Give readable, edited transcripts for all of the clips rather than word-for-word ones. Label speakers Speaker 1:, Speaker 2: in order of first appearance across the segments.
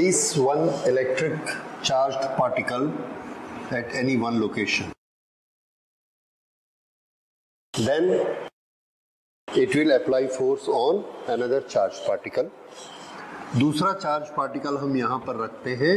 Speaker 1: Place one electric charged particle at any one location. Then it will apply force on another charged particle. दूसरा charge particle हम यहाँ पर रखते हैं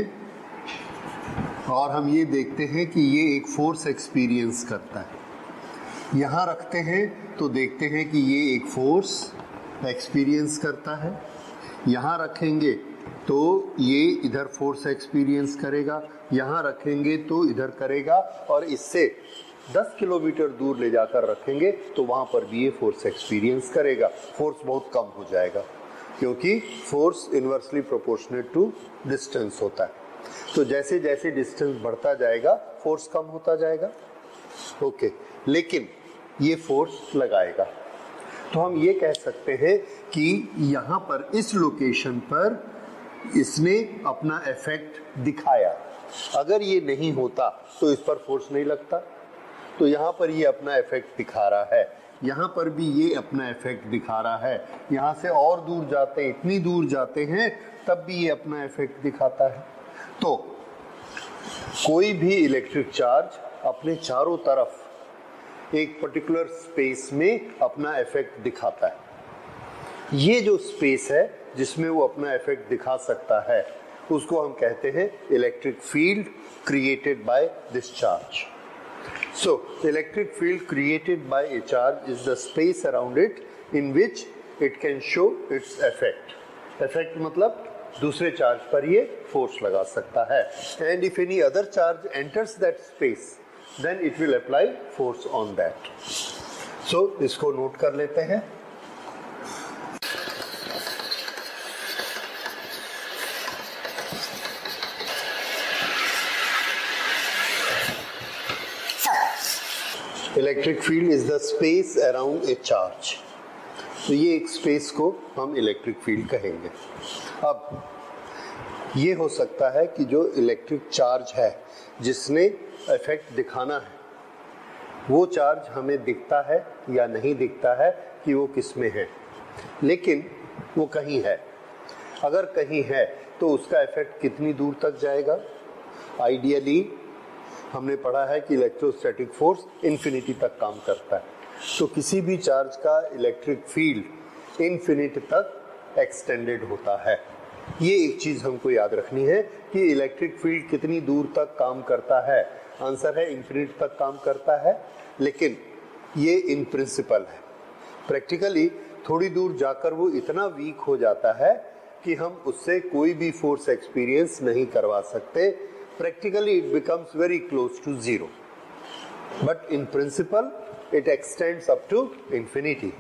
Speaker 1: और हम ये देखते हैं कि ये एक फोर्स एक्सपीरियंस करता है। यहाँ रखते हैं तो देखते हैं कि ये एक फोर्स एक्सपीरियंस करता है। यहाँ रखेंगे तो ये इधर फोर्स एक्सपीरियंस करेगा, यहाँ रखेंगे तो इधर करेगा, और इससे 10 किलोमीटर दूर ले जाकर रखेंगे तो वहाँ पर भी ये फोर्स एक्सपीरियंस करेगा। फोर्स बहुत कम हो जाएगा क्योंकि force inversely proportionate to distance होता है। तो जैसे जैसे डिस्टेंस बढ़ता जाएगा फोर्स कम होता जाएगा। ओके, लेकिन ये फोर्स लगाएगा। तो हम ये कह सकते हैं कि यहाँ पर इस लोकेशन पर इसने अपना इफेक्ट दिखाया। अगर ये नहीं होता तो इस पर फोर्स नहीं लगता। तो यहाँ पर ये अपना इफेक्ट दिखा रहा है, यहाँ पर भी ये अपना इफेक्ट दिखा रहा है। यहाँ से और दूर जाते हैं, इतनी दूर जाते हैं, तब भी ये अपना इफेक्ट दिखाता है। तो कोई भी इलेक्ट्रिक चार्ज अपने चारों तरफ एक पर्टिकुलर स्पेस में अपना इफेक्ट दिखाता है। ये जो स्पेस है जिसमें वो अपना इफेक्ट दिखा सकता है उसको हम कहते हैं electric field created by this charge. So, electric field created by a charge is the space around it in which it can show its effect. Effect मतलब दूसरे चार्ज पर ये फोर्स लगा सकता है। And if any other charge enters that space, then it will apply force on that. So, इसको note कर लेते हैं। Electric field is the space around a charge. तो ये एक स्पेस को हम इलेक्ट्रिक फील्ड कहेंगे। अब ये हो सकता है कि जो इलेक्ट्रिक चार्ज है जिसने इफेक्ट दिखाना है वो चार्ज हमें दिखता है या नहीं दिखता है कि वो किस में है, लेकिन वो कहीं है। अगर कहीं है तो उसका इफेक्ट कितनी दूर तक जाएगा? आइडियली हमने पढ़ा है कि इलेक्ट्रोस्टैटिक फोर्स इन्फिनिटी तक काम करता है। तो किसी भी चार्ज का इलेक्ट्रिक फील्ड इन्फिनिटी तक एक्सटेंडेड होता है। ये एक चीज़ हमको याद रखनी है कि इलेक्ट्रिक फील्ड कितनी दूर तक काम करता है। आंसर है इन्फिनिटी तक काम करता है, लेकिन ये इन प्रिंसिपल है। प्रैक्टिकली थोड़ी दूर जाकर वो इतना वीक हो जाता है कि हम उससे कोई भी फोर्स एक्सपीरियंस नहीं करवा सकते। Practically it becomes very close to zero, but in principle it extends up to infinity.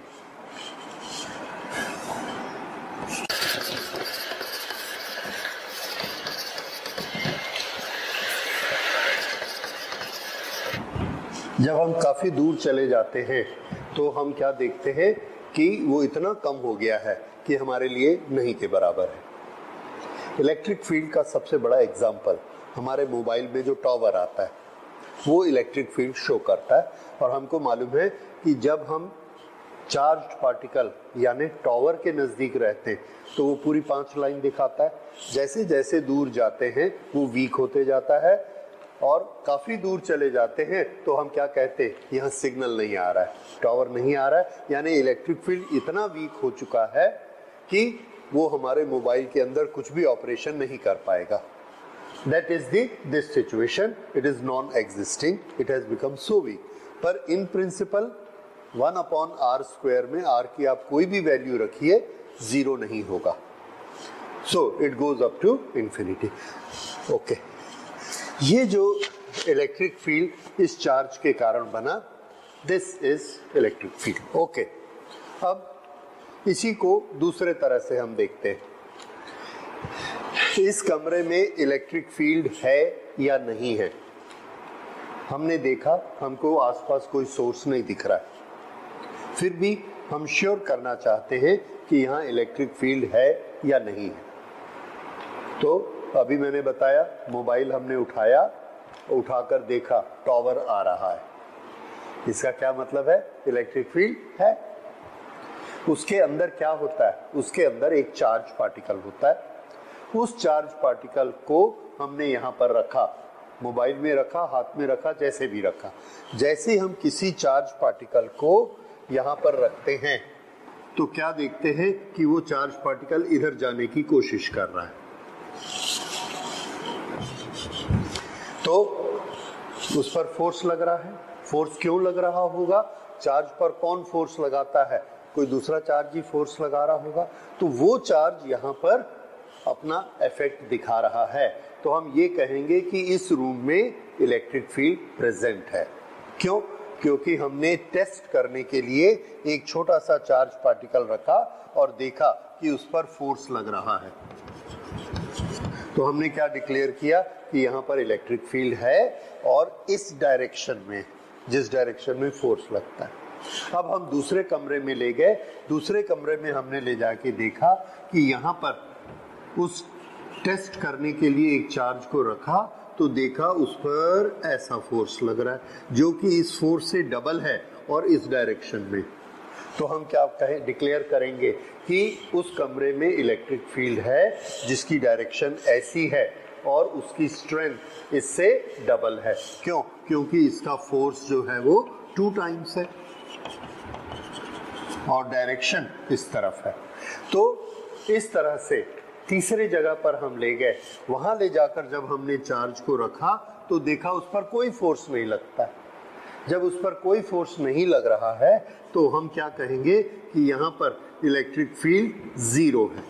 Speaker 1: जब हम काफी दूर चले जाते हैं तो हम क्या देखते हैं कि वो इतना कम हो गया है कि हमारे लिए नहीं के बराबर है। इलेक्ट्रिक फील्ड का सबसे बड़ा एग्जाम्पल हमारे मोबाइल में जो टॉवर आता है वो इलेक्ट्रिक फील्ड शो करता है। और हमको मालूम है कि जब हम चार्ज्ड पार्टिकल यानी टॉवर के नज़दीक रहते हैं तो वो पूरी 5 लाइन दिखाता है। जैसे जैसे दूर जाते हैं वो वीक होते जाता है, और काफ़ी दूर चले जाते हैं तो हम क्या कहते हैं, यहाँ सिग्नल नहीं आ रहा है, टॉवर नहीं आ रहा है, यानी इलेक्ट्रिक फील्ड इतना वीक हो चुका है कि वो हमारे मोबाइल के अंदर कुछ भी ऑपरेशन नहीं कर पाएगा। That is this situation. It is non-existing. It has become so weak. पर in principle 1/r² में r की आप कोई भी वैल्यू रखिए जीरो नहीं होगा। So it goes up to infinity. Okay. ये जो इलेक्ट्रिक फील्ड इस चार्ज के कारण बना, this is electric field. Okay. अब इसी को दूसरे तरह से हम देखते हैं। इस कमरे में इलेक्ट्रिक फील्ड है या नहीं है? हमने देखा हमको आसपास कोई सोर्स नहीं दिख रहा है, फिर भी हम श्योर करना चाहते हैं कि यहाँ इलेक्ट्रिक फील्ड है या नहीं है। तो अभी मैंने बताया मोबाइल हमने उठाया, उठाकर देखा टॉवर आ रहा है, इसका क्या मतलब है? इलेक्ट्रिक फील्ड है। उसके अंदर क्या होता है? उसके अंदर एक चार्ज पार्टिकल होता है उस चार्ज पार्टिकल को हमने यहाँ पर रखा, मोबाइल में रखा, हाथ में रखा, जैसे भी रखा। जैसे हम किसी चार्ज पार्टिकल को यहाँ पर रखते हैं तो क्या देखते हैं कि वो चार्ज पार्टिकल इधर जाने की कोशिश कर रहा है। तो उस पर फोर्स लग रहा है। फोर्स क्यों लग रहा होगा? चार्ज पर कौन फोर्स लगाता है? कोई दूसरा चार्ज ही फोर्स लगा रहा होगा। तो वो चार्ज यहाँ पर अपना इफेक्ट दिखा रहा है। तो हम ये कहेंगे कि इस रूम में इलेक्ट्रिक फील्ड प्रेजेंट है। क्यों? क्योंकि हमने टेस्ट करने के लिए एक छोटा सा चार्ज पार्टिकल रखा और देखा कि उस पर फोर्स लग रहा है। तो हमने क्या डिक्लेयर किया कि यहाँ पर इलेक्ट्रिक फील्ड है और इस डायरेक्शन में, जिस डायरेक्शन में फोर्स लगता है। अब हम दूसरे कमरे में ले गए। दूसरे कमरे में हमने ले जाके देखा कि यहाँ पर उस टेस्ट करने के लिए एक चार्ज को रखा, तो देखा उस पर ऐसा फोर्स लग रहा है जो कि इस फोर्स से डबल है और इस डायरेक्शन में। तो हम क्या कहें, डिक्लेयर करेंगे कि उस कमरे में इलेक्ट्रिक फील्ड है जिसकी डायरेक्शन ऐसी है और उसकी स्ट्रेंथ इससे डबल है। क्यों? क्योंकि इसका फोर्स जो है वो 2 टाइम्स है और डायरेक्शन इस तरफ है। तो इस तरह से तीसरे जगह पर हम ले गए। वहां ले जाकर जब हमने चार्ज को रखा तो देखा उस पर कोई फोर्स नहीं लगता है। जब उस पर कोई फोर्स नहीं लग रहा है तो हम क्या कहेंगे कि यहाँ पर इलेक्ट्रिक फील्ड 0 है।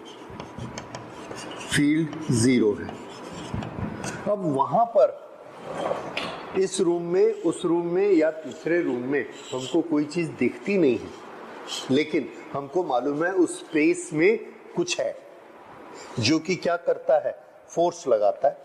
Speaker 1: फील्ड 0 है। अब वहां पर इस रूम में, उस रूम में या तीसरे रूम में हमको कोई चीज दिखती नहीं है, लेकिन हमको मालूम है उस स्पेस में कुछ है जो कि क्या करता है, फोर्स लगाता है।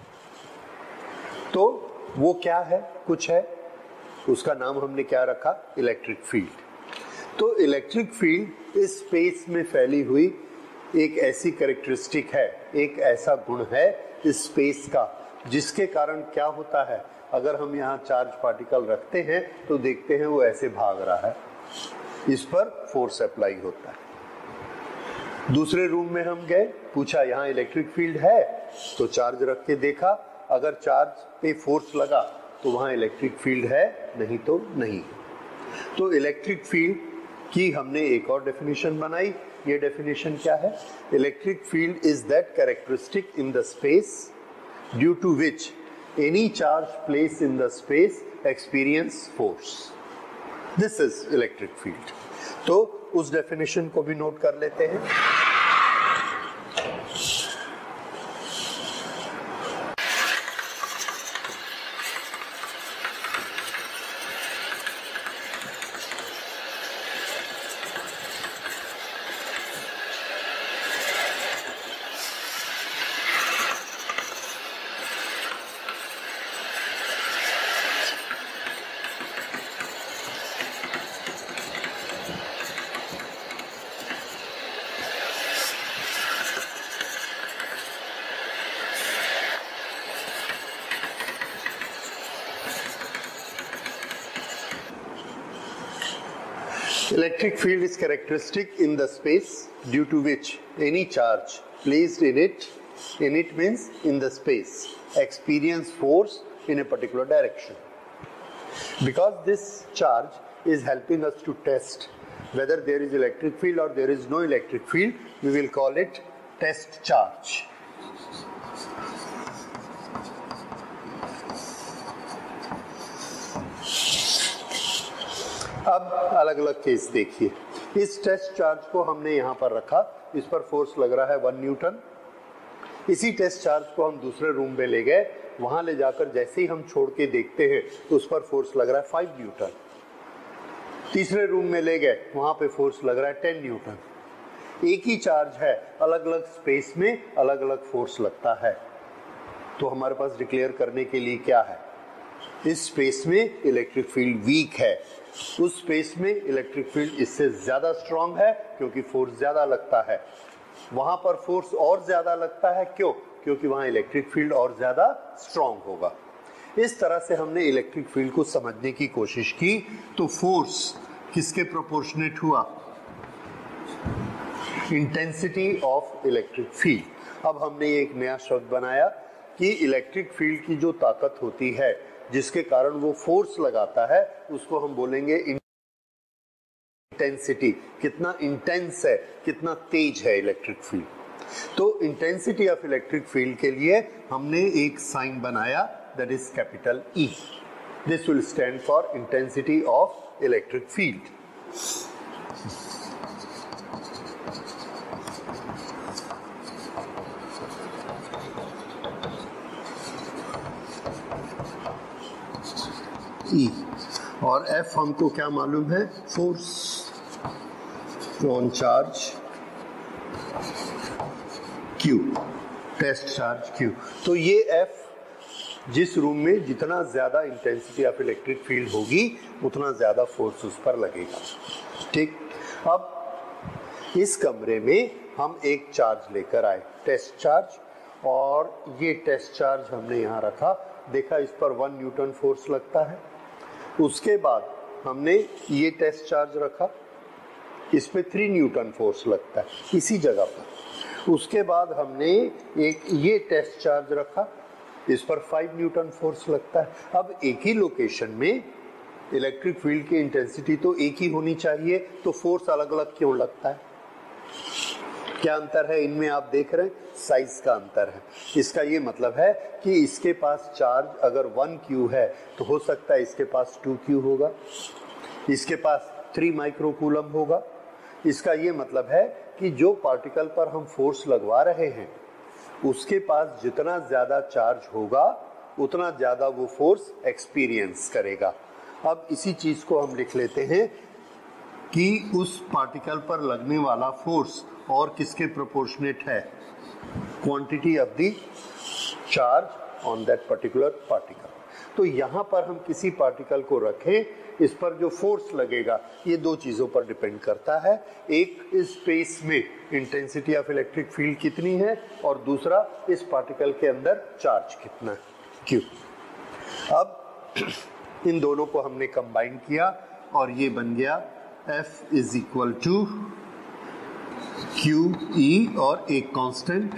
Speaker 1: तो वो क्या है? कुछ है, उसका नाम हमने क्या रखा? Electric field. तो इलेक्ट्रिक फील्ड इस स्पेस में फैली हुई एक ऐसी कैरेक्टरिस्टिक है, एक ऐसा गुण है इस स्पेस का, जिसके कारण क्या होता है, अगर हम यहाँ चार्ज पार्टिकल रखते हैं तो देखते हैं वो ऐसे भाग रहा है, इस पर फोर्स अप्लाई होता है। दूसरे रूम में हम गए, पूछा यहाँ इलेक्ट्रिक फील्ड है, तो चार्ज रख के देखा, अगर चार्ज पे फोर्स लगा तो वहाँ इलेक्ट्रिक फील्ड है, नहीं तो नहीं। तो इलेक्ट्रिक फील्ड की हमने एक और डेफिनेशन बनाई। ये डेफिनेशन क्या है? Electric field is that characteristic in the space due to which any charge place in the space experience force. This is electric field. तो उस डेफिनेशन को भी नोट कर लेते हैं। Electric field is characteristic in the space due to which any charge placed in it means in the space, experience force in a particular direction. Because this charge is helping us to test whether there is electric field or there is no electric field, we will call it test charge. अब अलग अलग case देखिए। इस test charge को हमने यहाँ पर रखा, इस पर फोर्स लग रहा है 1 न्यूटन। इसी टेस्ट चार्ज को हम दूसरे रूम में ले गए, वहां ले जाकर जैसे ही हम छोड़ के देखते हैं तो उस पर फोर्स लग रहा है 5 न्यूटन। तीसरे रूम में ले गए, वहां पे फोर्स लग रहा है 10 न्यूटन। एक ही चार्ज है, अलग अलग स्पेस में अलग अलग फोर्स लगता है। तो हमारे पास डिक्लेयर करने के लिए क्या है? इस स्पेस में इलेक्ट्रिक फील्ड वीक है, उस स्पेस में इलेक्ट्रिक फील्ड इससे ज्यादा स्ट्रांग है क्योंकि फोर्स ज्यादा लगता है। वहां पर फोर्स और ज्यादा लगता है, क्यों? क्योंकि वहां इलेक्ट्रिक फील्ड और ज्यादा स्ट्रांग होगा। इस तरह से हमने इलेक्ट्रिक फील्ड को समझने की कोशिश की। तो फोर्स किसके प्रोपोर्शनेट हुआ? Intensity of electric field. अब हमने एक नया शब्द बनाया कि इलेक्ट्रिक फील्ड की जो ताकत होती है जिसके कारण वो फोर्स लगाता है उसको हम बोलेंगे इंटेंसिटी। कितना इंटेंस है, कितना तेज है इलेक्ट्रिक फील्ड। तो इंटेंसिटी ऑफ इलेक्ट्रिक फील्ड के लिए हमने एक साइन बनाया, that is capital E। This will stand for intensity of electric field. E और F हमको क्या मालूम है, force on charge Q, test charge Q। तो ये F जिस रूम में जितना ज्यादा इंटेंसिटी ऑफ इलेक्ट्रिक फील्ड होगी उतना ज्यादा फोर्स उस पर लगेगा। ठीक, अब इस कमरे में हम एक चार्ज लेकर आए, टेस्ट चार्ज, और ये टेस्ट चार्ज हमने यहाँ रखा। देखा इस पर 1 न्यूटन फोर्स लगता है। उसके बाद हमने ये टेस्ट चार्ज रखा, इस पे 3 न्यूटन फोर्स लगता है इसी जगह पर। उसके बाद हमने एक ये टेस्ट चार्ज रखा, इस पर 5 न्यूटन फोर्स लगता है। अब एक ही लोकेशन में इलेक्ट्रिक फील्ड की इंटेंसिटी तो एक ही होनी चाहिए, तो फोर्स अलग अलग क्यों लगता है? क्या अंतर है इनमें? आप देख रहे हैं, साइज का अंतर है। इसका ये मतलब है कि इसके पास चार्ज अगर 1Q है तो हो सकता है इसके पास 2Q होगा, इसके पास 3 माइक्रोकूलम होगा। इसका ये मतलब है कि जो पार्टिकल पर हम फोर्स लगवा रहे हैं उसके पास जितना ज्यादा चार्ज होगा उतना ज्यादा वो फोर्स एक्सपीरियंस करेगा। अब इसी चीज को हम लिख लेते हैं कि उस पार्टिकल पर लगने वाला फोर्स और किसके प्रोपोर्शनेट है, quantity of the charge on that particular particle. तो यहाँ पर हम किसी पार्टिकल को रखें, इस पर जो फोर्स लगेगा ये 2 चीज़ों पर डिपेंड करता है। एक, इस स्पेस में इंटेंसिटी ऑफ इलेक्ट्रिक फील्ड कितनी है, और दूसरा इस पार्टिकल के अंदर चार्ज कितना है, Q। अब इन दोनों को हमने कंबाइन किया और ये बन गया F is equal to QE और एक कांस्टेंट,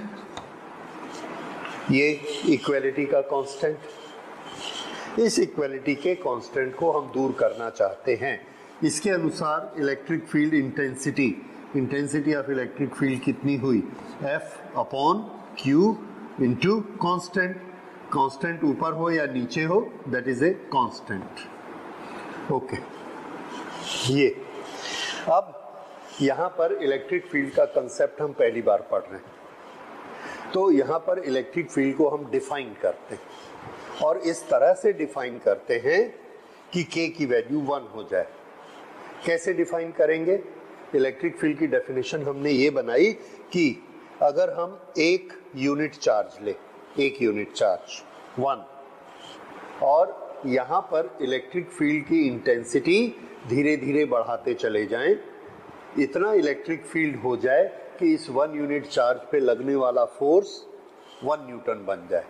Speaker 1: ये इक्वलिटी का कांस्टेंट। इस इक्वलिटी के कांस्टेंट को हम दूर करना चाहते हैं। इसके अनुसार electric field intensity of electric field कितनी हुई, F upon Q into constant. Constant ऊपर हो या नीचे हो, that is a constant. Okay, ये अब यहाँ पर इलेक्ट्रिक फील्ड का कंसेप्ट हम पहली बार पढ़ रहे हैं। तो यहाँ पर इलेक्ट्रिक फील्ड को हम डिफाइन करते हैं और इस तरह से डिफाइन करते हैं कि K की वैल्यू 1 हो जाए। कैसे डिफाइन करेंगे? इलेक्ट्रिक फील्ड की डेफिनेशन हमने ये बनाई कि अगर हम एक यूनिट चार्ज ले, एक यूनिट चार्ज 1, और यहाँ पर इलेक्ट्रिक फील्ड की इंटेंसिटी धीरे धीरे बढ़ाते चले जाएं, इतना इलेक्ट्रिक फील्ड हो जाए कि इस 1 यूनिट चार्ज पे लगने वाला फोर्स 1 न्यूटन बन जाए।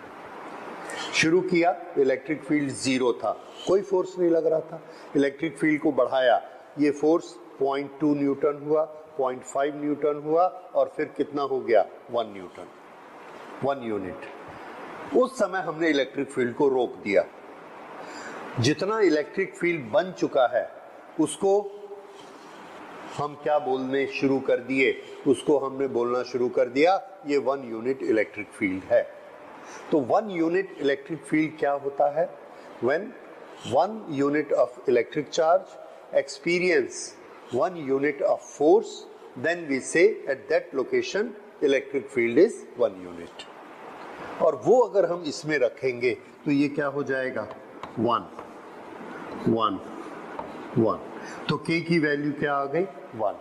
Speaker 1: शुरू किया, इलेक्ट्रिक फील्ड 0 था, कोई फोर्स नहीं लग रहा था। इलेक्ट्रिक फील्ड को बढ़ाया, ये फोर्स 0.2 न्यूटन हुआ, 0.5 न्यूटन हुआ, और फिर कितना हो गया, 1 न्यूटन, 1 यूनिट। उस समय हमने इलेक्ट्रिक फील्ड को रोक दिया। जितना इलेक्ट्रिक फील्ड बन चुका है उसको हम क्या बोलने शुरू कर दिए, उसको हमने बोलना शुरू कर दिया ये 1 यूनिट इलेक्ट्रिक फील्ड है। तो 1 यूनिट इलेक्ट्रिक फील्ड क्या होता है? When 1 unit of electric charge experience 1 unit of force, then we say at that location electric field is 1 unit. और वो अगर हम इसमें रखेंगे तो ये क्या हो जाएगा, 1 1 1। तो K की वैल्यू क्या आ गई, 1।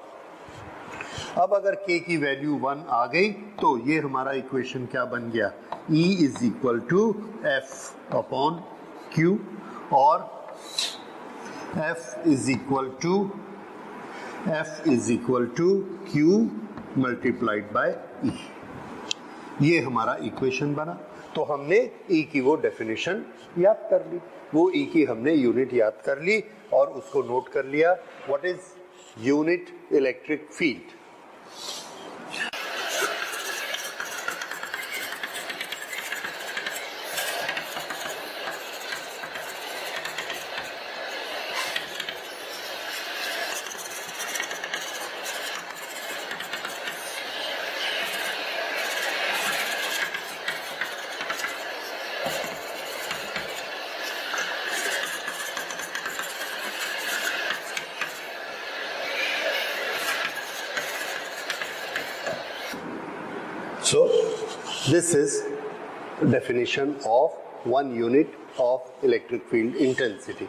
Speaker 1: अब अगर K की वैल्यू 1 आ गई तो ये हमारा इक्वेशन क्या बन गया, E is equal to F upon Q, और F is equal to Q multiplied by E। ये हमारा इक्वेशन बना। तो हमने E की वो डेफिनेशन याद कर ली, वो E की हमने यूनिट याद कर ली और उसको नोट कर लिया, what is unit electric field. So this is definition of 1 unit of electric field intensity.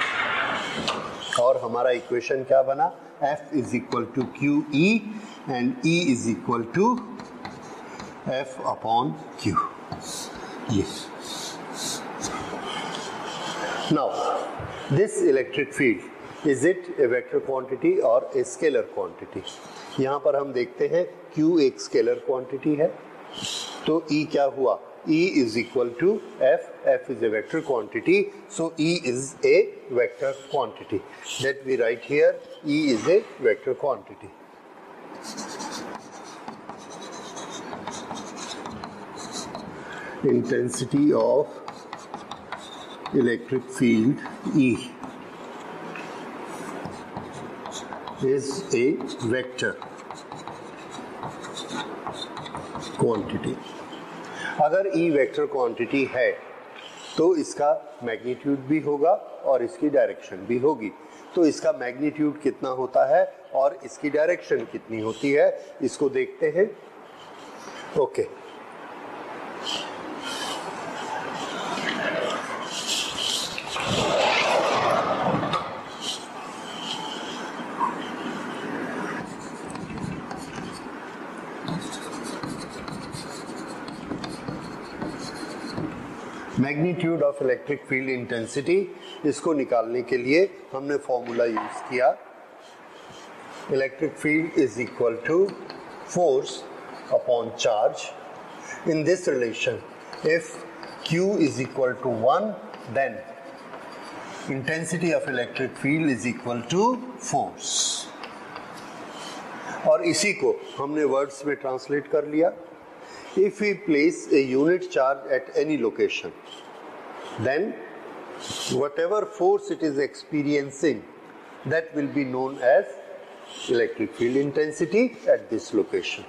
Speaker 1: और हमारा इक्वेशन क्या बना? F is equal to QE and E is equal to F upon Q. Yes. Now, this electric field, is it a vector quantity or a scalar quantity? यहाँ पर हम देखते हैं Q एक scalar quantity है, तो E क्या हुआ? E is equal to F. F is a vector quantity, so E is a vector quantity. That we write here, E is a vector quantity. Intensity of electric field E is a vector quantity. अगर E vector quantity है तो इसका magnitude भी होगा और इसकी direction भी होगी. तो इसका मैग्नीट्यूड कितना होता है और इसकी डायरेक्शन कितनी होती है, इसको देखते हैं. Okay. Magnitude of electric field intensity, इसको निकालने के लिए हमने फॉर्मूला यूज किया. Electric field is equal to force upon charge. In this relation if Q is equal to 1 then intensity of electric field is equal to force. और इसी को हमने वर्ड्स में ट्रांसलेट कर लिया. If we place a unit charge at any location, then whatever force it is experiencing, that will be known as electric field intensity at this location.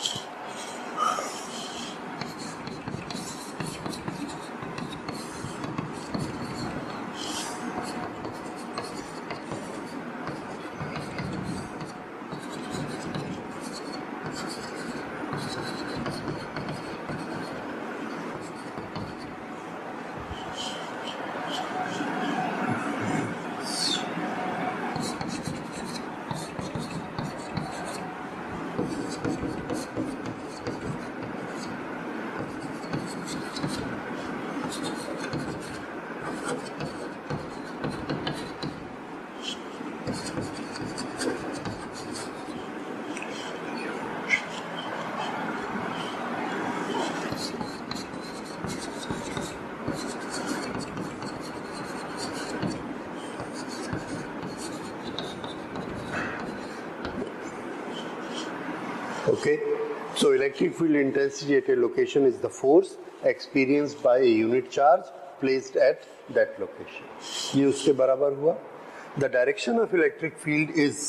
Speaker 1: Okay, so electric field intensity at a location is the force experienced by a unit charge placed at that location. ये उसके बराबर हुआ. The direction of electric field is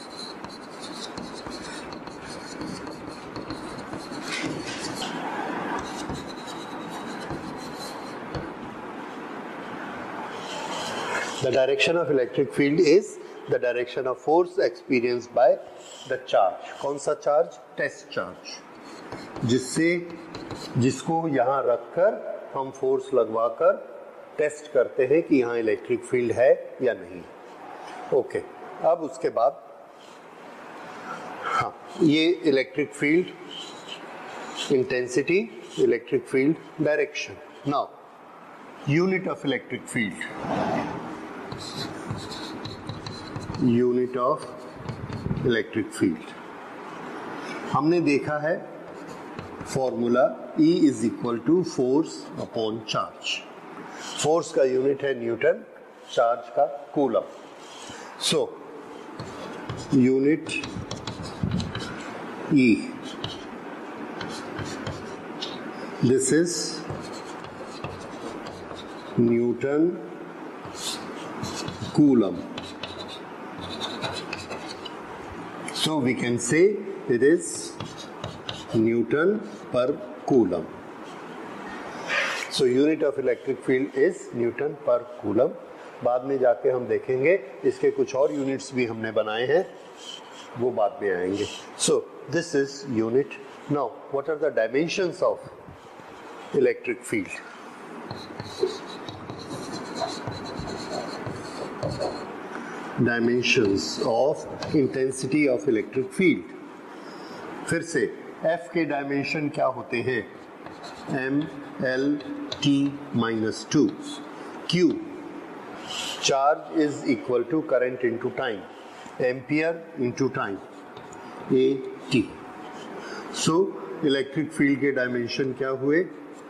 Speaker 1: the direction of force experienced by the charge. कौन सा charge? Test charge, जिसको यहाँ रखकर हम फोर्स लगवाकर टेस्ट करते हैं कि यहाँ इलेक्ट्रिक फील्ड है या नहीं. ओके. अब उसके बाद हाँ, ये electric field intensity, electric field direction. Now unit of electric field, unit of electric field हमने देखा है formula E is equal to force upon charge. Force का यूनिट है न्यूटन, चार्ज का coulomb. So unit E, this is newton coulomb. So we can say it is Newton per Coulomb. So unit of electric field is Newton per Coulomb. बाद में जाके हम देखेंगे इसके कुछ और यूनिट्स भी हमने बनाए हैं, वो बाद में आएंगे. So this is unit Now, what are the dimensions of electric field? Dimensions of intensity of electric field. फिर से F के डायमेंशन क्या होते हैं? M L T minus 2. Q, charge is equal to current into time, ampere into time, A T. So electric field के dimension क्या हुए?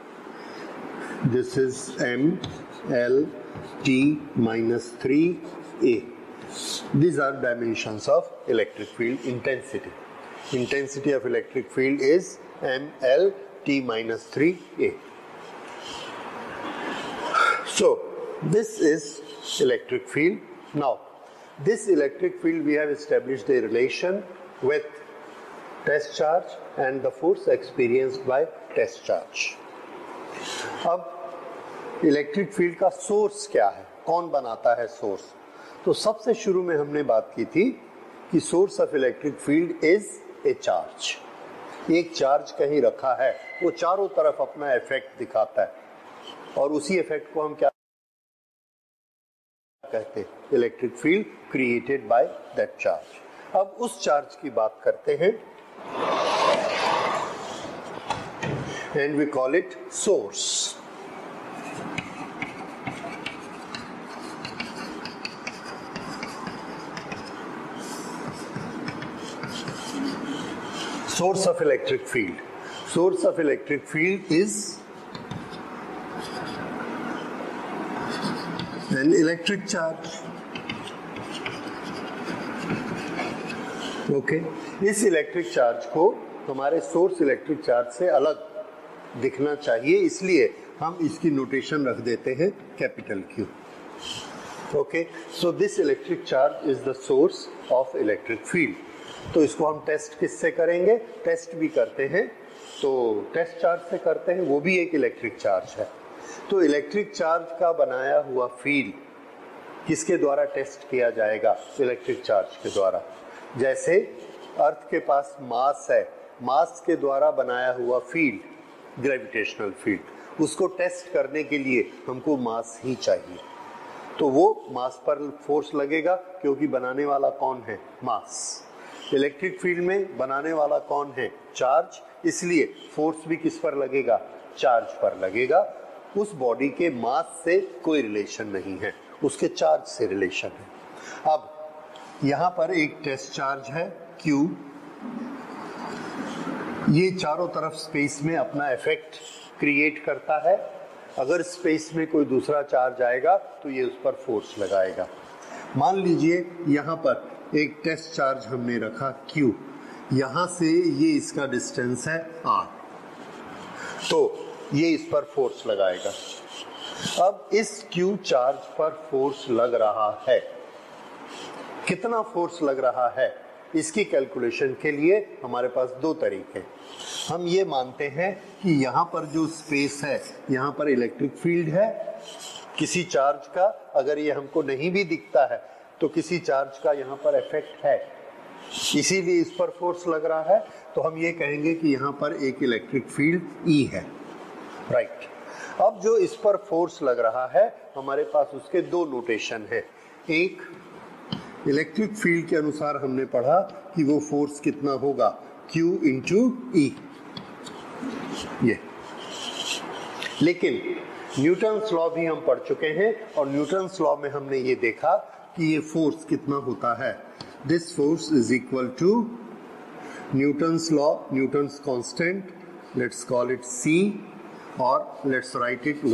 Speaker 1: This is M L T minus 3 A. These are dimensions of electric field intensity. Intensity of electric field is M L T minus 3 A. So this is electric field. Now this electric field, we have established a relation with test charge and the force experienced by test charge. अब electric field का source क्या है, कौन बनाता है source? तो सबसे शुरू में हमने बात की थी कि source of electric field is a charge. एक चार्ज कहीं रखा है, वो चारों तरफ अपना इफेक्ट दिखाता है और उसी इफेक्ट को हम क्या कहते हैं? Electric field created by that charge. अब उस चार्ज की बात करते हैं and we call it source. Source of electric field. Source of electric field is an electric charge. Okay. इस इलेक्ट्रिक चार्ज को हमारे सोर्स इलेक्ट्रिक चार्ज से अलग दिखना चाहिए, इसलिए हम इसकी नोटेशन रख देते हैं capital Q. Okay, so this electric charge is the source of electric field. तो इसको हम टेस्ट किससे करेंगे? टेस्ट भी करते हैं, तो टेस्ट चार्ज से करते हैं, वो भी एक इलेक्ट्रिक चार्ज है. तो इलेक्ट्रिक चार्ज का बनाया हुआ फील्ड किसके द्वारा टेस्ट किया जाएगा? इलेक्ट्रिक चार्ज के द्वारा. जैसे अर्थ के पास मास है, मास के द्वारा बनाया हुआ फील्ड ग्रेविटेशनल फील्ड, उसको टेस्ट करने के लिए हमको मास ही चाहिए. तो वो मास पर फोर्स लगेगा क्योंकि बनाने वाला कौन है? मास. इलेक्ट्रिक फील्ड में बनाने वाला कौन है? चार्ज. इसलिए फोर्स भी किस पर लगेगा? चार्ज पर लगेगा. उस बॉडी के मास से कोई रिलेशन नहीं है, उसके चार्ज से रिलेशन है. अब यहां पर एक टेस्ट चार्ज है Q. ये चारों तरफ स्पेस में अपना इफेक्ट क्रिएट करता है. अगर स्पेस में कोई दूसरा चार्ज आएगा तो ये उस पर फोर्स लगाएगा. मान लीजिए यहां पर एक टेस्ट चार्ज हमने रखा Q, यहां से ये इसका डिस्टेंस है R, तो ये इस पर फोर्स लगाएगा. अब इस Q चार्ज पर फोर्स लग रहा है. कितना फोर्स लग रहा है, इसकी कैलकुलेशन के लिए हमारे पास दो तरीके. हम ये मानते हैं कि यहाँ पर जो स्पेस है, यहाँ पर इलेक्ट्रिक फील्ड है किसी चार्ज का. अगर ये हमको नहीं भी दिखता है तो किसी चार्ज का यहाँ पर इफेक्ट है, इसीलिए इस पर फोर्स लग रहा है. तो हम ये कहेंगे कि यहाँ पर एक इलेक्ट्रिक फील्ड E है. राइट. अब जो इस पर फोर्स लग रहा है, हमारे पास उसके दो नोटेशन है. एक इलेक्ट्रिक फील्ड के अनुसार हमने पढ़ा कि वो फोर्स कितना होगा? Q into E. ये लेकिन न्यूटन्स लॉ भी हम पढ़ चुके हैं और न्यूटन्स लॉ में हमने ये देखा कि ये फोर्स कितना होता है. This force is equal to Newton's law, Newton's constant, let's call it C, और let's write it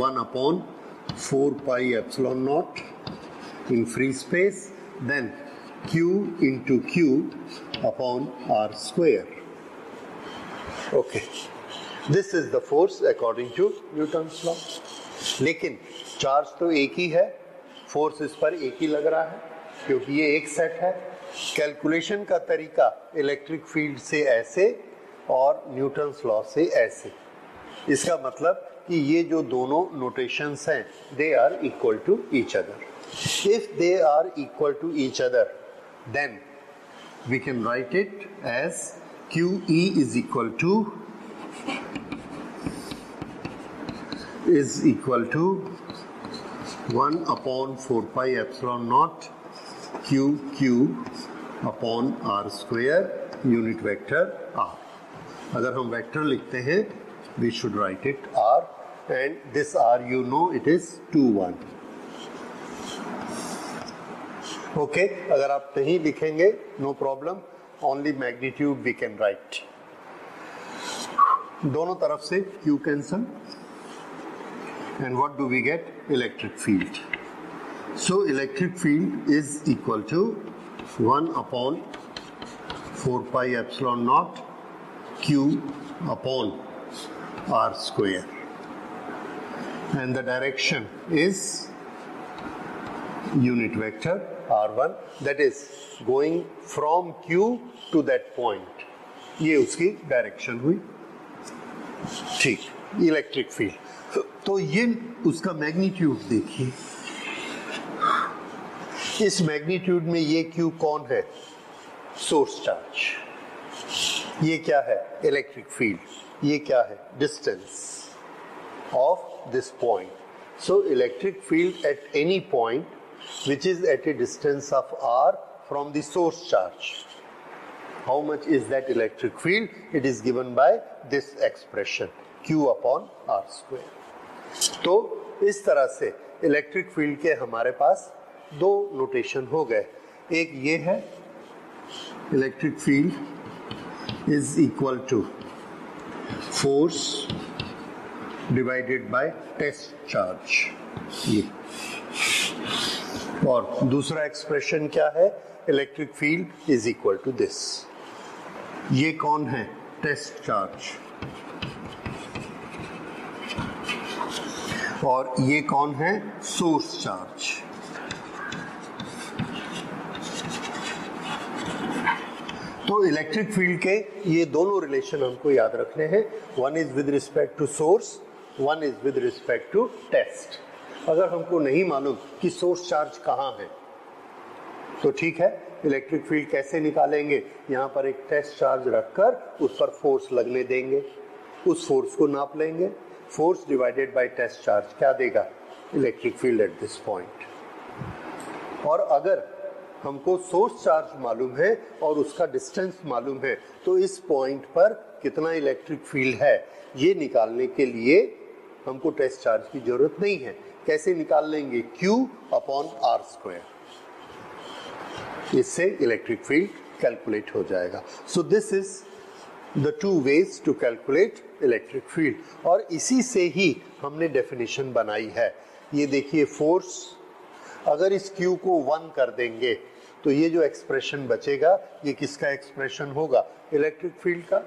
Speaker 1: 1/4 pi epsilon naught in free space, then Q into Q upon R square. Okay, this is the force according to Newton's law. लेकिन charge तो एक ही है, force इस पर एक ही लग रहा है क्योंकि ये एक सेट है. कैलकुलेशन का तरीका इलेक्ट्रिक फील्ड से ऐसे और न्यूटन्स लॉ से ऐसे. इसका मतलब कि ये जो दोनों नोटेशंस हैं, they are equal to each other. If they are equal to each other, then we can write it as QE is equal to 1 upon 4 pi epsilon naught QQ upon R square unit vector R. अगर हम vector लिखते हैं we should write it R, and this R you know it is 2 1. Okay, अगर आप नहीं लिखेंगे no problem, only magnitude we can write. दोनों तरफ से Q cancel, and what do we get? Electric field. So electric field is equal to 1 upon 4 pi epsilon naught Q upon R square, and the direction is unit vector R1, that is going from Q to that point. ये उसकी direction हुई. ठीक, electric field. तो ये उसका magnitude देखिए. इस magnitude में ये Q कौन है? Source charge. ये क्या है? Electric field. ये क्या है? Distance of this point. So electric field at any point which is at a distance of r from the source charge. How much is that electric field? It is given by this expression Q upon R square. तो इस तरह से electric field के हमारे पास दो notation हो गए. एक ये है, electric field is equal to force divided by test charge. ये. और दूसरा एक्सप्रेशन क्या है? Electric field is equal to this. ये कौन है? Test charge. और ये कौन है? Source charge. तो इलेक्ट्रिक फील्ड के ये दोनों रिलेशन हमको याद रखने हैं. One is with respect to source, one is with respect to test. अगर हमको नहीं मालूम कि सोर्स चार्ज कहाँ है तो ठीक है, इलेक्ट्रिक फील्ड कैसे निकालेंगे? यहाँ पर एक टेस्ट चार्ज रखकर उस पर फोर्स लगने देंगे, उस फोर्स को नाप लेंगे. Force divided by test charge क्या देगा? Electric field at this point. और अगर हमको सोर्स चार्ज मालूम है और उसका डिस्टेंस मालूम है तो इस पॉइंट पर कितना इलेक्ट्रिक फील्ड है ये निकालने के लिए हमको टेस्ट चार्ज की जरूरत नहीं है. कैसे निकाल लेंगे? Q upon R square. इससे इलेक्ट्रिक फील्ड कैलकुलेट हो जाएगा. So this is the two ways to calculate electric field. और इसी से ही हमने डेफिनेशन बनाई है. ये देखिए, फोर्स अगर इस Q को 1 कर देंगे तो ये जो एक्सप्रेशन बचेगा ये किसका एक्सप्रेशन होगा? इलेक्ट्रिक फील्ड का.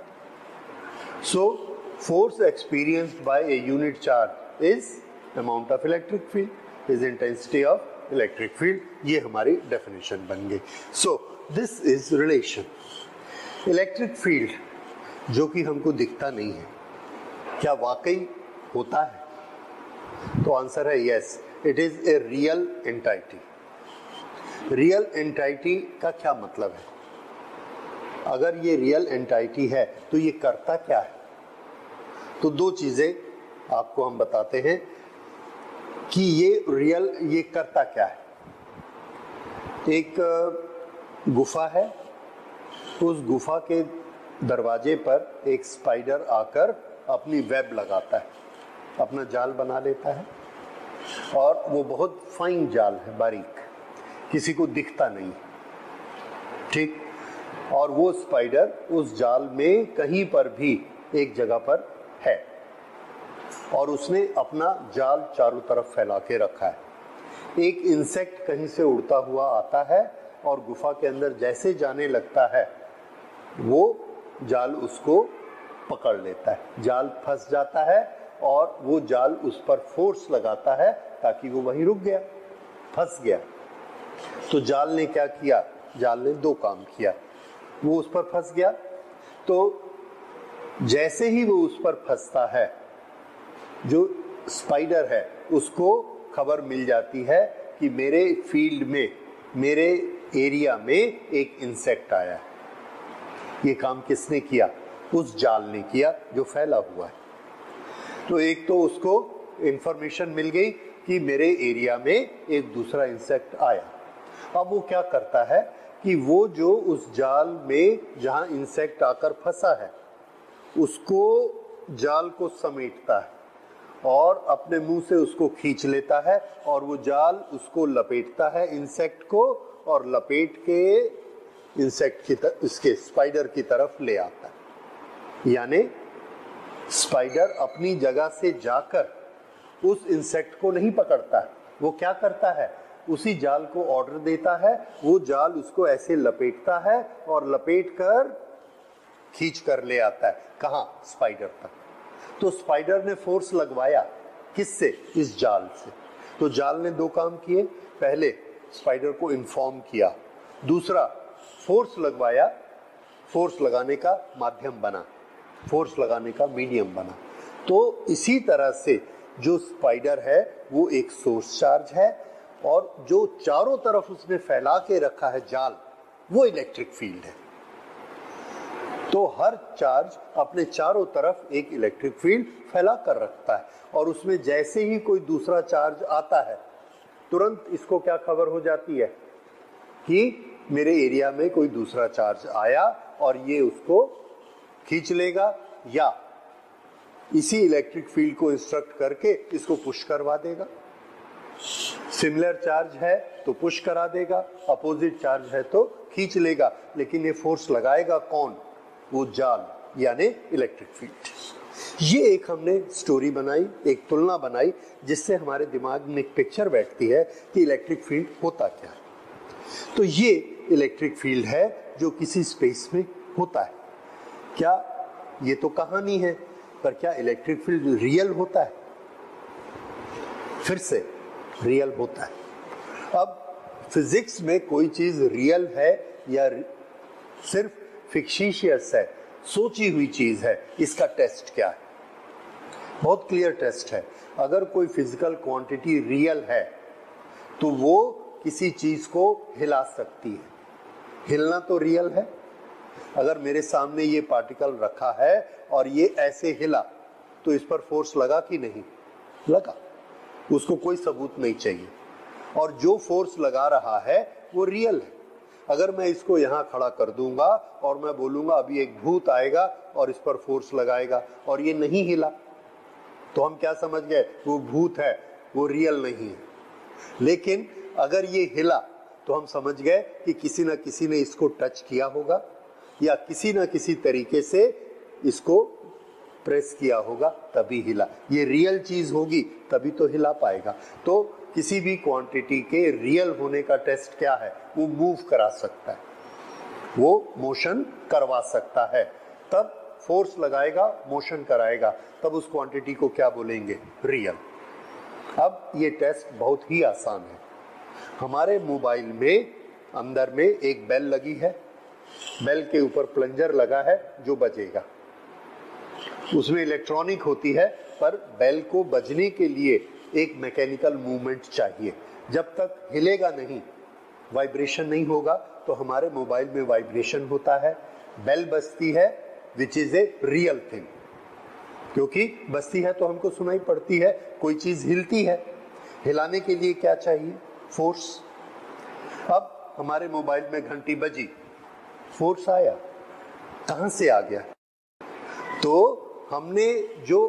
Speaker 1: So force experienced by a unit charge is amount of electric field is intensity of electric field. ये हमारी definition बन गई. So this is relation. Electric field जो कि हमको दिखता नहीं है, क्या वाकई होता है? तो आंसर है yes. It is a real entity. Real entity का क्या मतलब है? अगर ये real entity है तो ये करता क्या है? तो दो चीजें आपको हम बताते हैं कि ये रियल ये करता क्या है. एक गुफा है, तो उस गुफा के दरवाजे पर एक स्पाइडर आकर अपनी वेब लगाता है, अपना जाल बना लेता है. और वो बहुत फाइन जाल है, बारीक, किसी को दिखता नहीं. ठीक. और वो स्पाइडर उस जाल में कहीं पर भी एक जगह पर है और उसने अपना जाल चारों तरफ फैला के रखा है. एक इंसेक्ट कहीं से उड़ता हुआ आता है और गुफा के अंदर जैसे जाने लगता है वो जाल उसको पकड़ लेता है. जाल फंस जाता है और वो जाल उस पर फोर्स लगाता है ताकि वो वहीं रुक गया, फंस गया. तो जाल ने क्या किया? जाल ने दो काम किया. वो उस पर फंस गया, तो जैसे ही वो उस पर फंसता है, जो स्पाइडर है उसको खबर मिल जाती है कि मेरे फील्ड में, मेरे एरिया में एक इंसेक्ट आया है. ये काम किसने किया? उस जाल ने किया जो फैला हुआ है। तो एक तो उसको इंफॉर्मेशन मिल गई कि मेरे एरिया में एक दूसरा इंसेक्ट आया। अब वो क्या करता है कि वो जो उस जाल में जहां इंसेक्ट आकर फंसा है उसको, जाल को समेटता है और अपने मुंह से उसको खींच लेता है और वो जाल उसको लपेटता है इंसेक्ट को, और लपेट के इंसेक्ट की इसके स्पाइडर की तरफ ले आता है। यानी स्पाइडर अपनी जगह से जाकर उस इंसेक्ट को नहीं पकड़ता है, वो क्या करता है, उसी जाल को ऑर्डर देता है, वो जाल उसको ऐसे लपेटता है और लपेट कर खींच कर ले आता है। कहां? स्पाइडर तक। तो स्पाइडर ने फोर्स लगवाया, किससे? इस जाल से। तो जाल ने दो काम किए, पहले स्पाइडर को इन्फॉर्म किया, दूसरा फोर्स लगवाया, फोर्स लगाने का माध्यम बना, फोर्स लगाने का मीडियम बना। तो इसी तरह से जो स्पाइडर है वो एक सोर्स चार्ज है और जो चारों तरफ उसने फैला के रखा है जाल, वो इलेक्ट्रिक फील्ड है। तो हर चार्ज अपने चारों तरफ एक इलेक्ट्रिक फील्ड फैला कर रखता है और उसमें जैसे ही कोई दूसरा चार्ज आता है तुरंत इसको क्या खबर हो जाती है कि मेरे एरिया में कोई दूसरा चार्ज आया और ये उसको खींच लेगा या इसी इलेक्ट्रिक फील्ड को इंस्ट्रक्ट करके इसको पुश करवा देगा। सिमिलर चार्ज है तो पुश करा देगा, अपोजिट चार्ज है तो खींच लेगा, लेकिन ये फोर्स लगाएगा कौन? वो जाल, यानी इलेक्ट्रिक फील्ड। ये एक हमने स्टोरी बनाई, एक तुलना बनाई जिससे हमारे दिमाग में एक पिक्चर बैठती है कि इलेक्ट्रिक फील्ड होता क्या है। तो ये इलेक्ट्रिक फील्ड है जो किसी स्पेस में होता है। क्या ये तो कहानी है, पर क्या इलेक्ट्रिक फील्ड रियल होता है? फिर से रियल होता है। अब फिजिक्स में कोई चीज रियल है या सिर्फ फिक्शिशियस है, सोची हुई चीज है, इसका टेस्ट क्या है? बहुत क्लियर टेस्ट है। अगर कोई फिजिकल क्वांटिटी रियल है तो वो किसी चीज को हिला सकती है। हिलना तो रियल है। अगर मेरे सामने ये पार्टिकल रखा है और ये ऐसे हिला तो इस पर फोर्स लगा कि नहीं लगा? उसको कोई सबूत नहीं चाहिए। और जो फोर्स लगा रहा है वो रियल है। अगर मैं इसको यहाँ खड़ा कर दूंगा और मैं बोलूंगा अभी एक भूत आएगा और इस पर फोर्स लगाएगा और ये नहीं हिला, तो हम क्या समझ गए? वो भूत है, वो रियल नहीं है। लेकिन अगर ये हिला तो हम समझ गए कि किसी न किसी ने इसको टच किया होगा या किसी न किसी तरीके से इसको प्रेस किया होगा, तभी हिला। ये रियल चीज होगी तभी तो हिला पाएगा। तो किसी भी क्वांटिटी के रियल होने का टेस्ट क्या है? वो मूव करा सकता है, वो मोशन करवा सकता है। तब फोर्स लगाएगा, मोशन कराएगा, तब उस क्वांटिटी को क्या बोलेंगे? रियल। अब ये टेस्ट बहुत ही आसान है। हमारे मोबाइल में अंदर में एक बेल लगी है, बेल के ऊपर प्लंजर लगा है जो बजेगा। उसमें इलेक्ट्रॉनिक होती है, पर बेल को बजने के लिए एक मैकेनिकल मूवमेंट चाहिए। जब तक हिलेगा नहीं, वाइब्रेशन नहीं होगा, तो हमारे मोबाइल में वाइब्रेशन होता है, बेल बजती है, which is a real thing. क्योंकि बजती है तो हमको सुनाई पड़ती है, कोई चीज हिलती है, हिलाने के लिए क्या चाहिए? फोर्स। अब हमारे मोबाइल में घंटी बजी, फोर्स आया, कहां से आ गया? तो हमने जो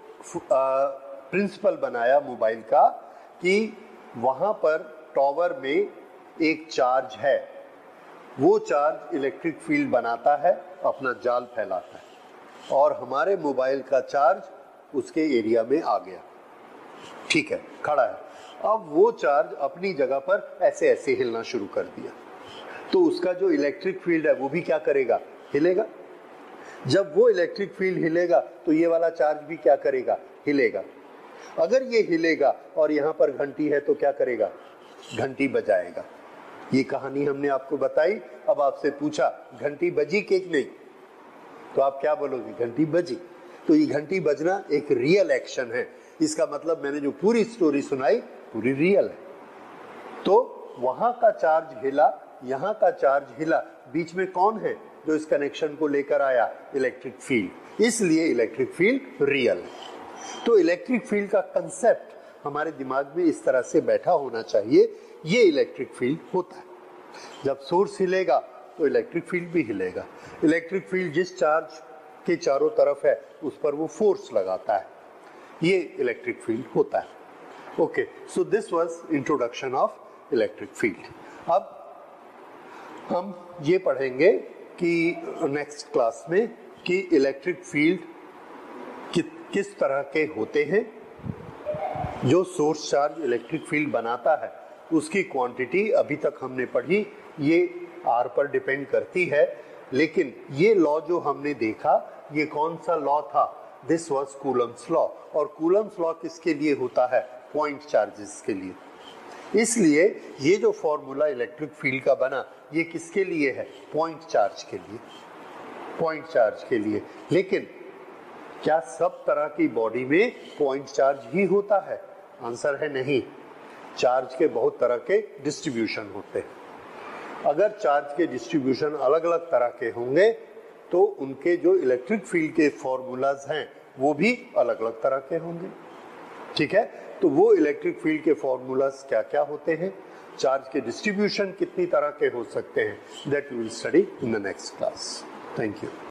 Speaker 1: प्रिंसिपल बनाया मोबाइल का कि वहां पर टॉवर में एक चार्ज है, वो चार्ज इलेक्ट्रिक फील्ड बनाता है, अपना जाल फैलाता है और हमारे मोबाइल का चार्ज उसके एरिया में आ गया। ठीक है, खड़ा है। अब वो चार्ज अपनी जगह पर ऐसे ऐसे हिलना शुरू कर दिया, तो उसका जो इलेक्ट्रिक फील्ड है वो भी क्या करेगा? हिलेगा। जब वो इलेक्ट्रिक फील्ड हिलेगा तो ये वाला चार्ज भी क्या करेगा? हिलेगा। अगर ये हिलेगा और यहाँ पर घंटी है तो क्या करेगा? घंटी बजाएगा। ये कहानी हमने आपको बताई। अब आपसे पूछा घंटी बजी कि नहीं, तो आप क्या बोलोगे? घंटी बजी। तो ये घंटी बजना एक रियल एक्शन है। इसका मतलब मैंने जो पूरी स्टोरी सुनाई पूरी रियल है। तो वहां का चार्ज हिला, यहाँ का चार्ज हिला, बीच में कौन है? जो इस कनेक्शन को लेकर आया, इलेक्ट्रिक फील्ड, इसलिए इलेक्ट्रिक फील्ड रियल है। तो इलेक्ट्रिक फील्ड का कंसेप्ट हमारे दिमाग में इस तरह से बैठा होना चाहिए, ये इलेक्ट्रिक फील्ड होता है। जब सोर्स हिलेगा तो इलेक्ट्रिक फील्ड भी हिलेगा। इलेक्ट्रिक फील्ड जिस चार्ज के चारों तरफ है उस पर वो फोर्स लगाता है, ये इलेक्ट्रिक फील्ड होता है। Okay, so this was introduction of electric field. अब हम ये पढ़ेंगे कि नेक्स्ट क्लास में कि इलेक्ट्रिक फील्ड किस तरह के होते हैं। जो सोर्स चार्ज इलेक्ट्रिक फील्ड बनाता है उसकी क्वांटिटी अभी तक हमने पढ़ी, ये R पर डिपेंड करती है, लेकिन ये लॉ जो हमने देखा, ये कौन सा लॉ था? This was Coulomb's law. और कूलम्स लॉ किसके लिए होता है? पॉइंट चार्जेस के लिए। इसलिए ये जो फॉर्मूला इलेक्ट्रिक फील्ड का बना, ये किसके लिए है? पॉइंट चार्ज के लिए, पॉइंट चार्ज के लिए। लेकिन क्या सब तरह की बॉडी में पॉइंट चार्ज ही होता है? आंसर है नहीं। चार्ज के बहुत तरह के डिस्ट्रीब्यूशन होते हैं। अगर चार्ज के डिस्ट्रीब्यूशन अलग अलग तरह के होंगे तो उनके जो इलेक्ट्रिक फील्ड के फॉर्मूलाज हैं वो भी अलग अलग तरह के होंगे। ठीक है, तो वो इलेक्ट्रिक फील्ड के फॉर्मूलाज क्या क्या होते हैं, चार्ज के डिस्ट्रीब्यूशन कितनी तरह के हो सकते हैं, that we will study in the next class. Thank you.